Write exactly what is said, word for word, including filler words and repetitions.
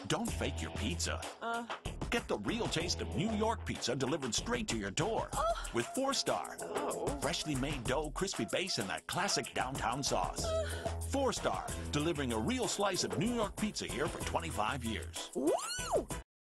Don't fake your pizza. Uh. Get the real taste of New York pizza delivered straight to your door. Oh. With Four Star. Oh. Freshly made dough, crispy base, and that classic downtown sauce. Four Star, delivering a real slice of New York pizza here for twenty-five years. Woo!